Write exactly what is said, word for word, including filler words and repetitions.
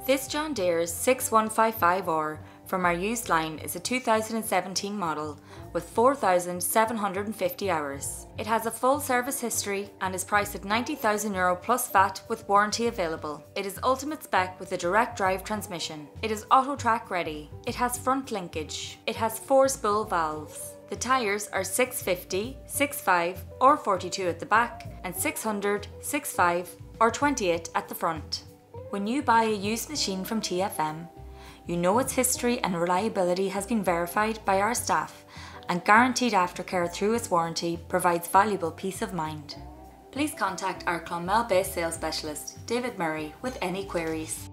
This John Deere six one five five R from our used line is a two thousand seventeen model with four thousand seven hundred fifty hours. It has a full service history and is priced at ninety thousand euro plus V A T with warranty available. It is ultimate spec with a direct drive transmission. It is auto track ready. It has front linkage. It has four spool valves. The tyres are six fifty, sixty-five or forty-two at the back and six hundred, sixty-five or twenty-eight at the front. When you buy a used machine from T F M, you know its history and reliability has been verified by our staff, and guaranteed aftercare through its warranty provides valuable peace of mind. Please contact our Clonmel based sales specialist, David Murray, with any queries.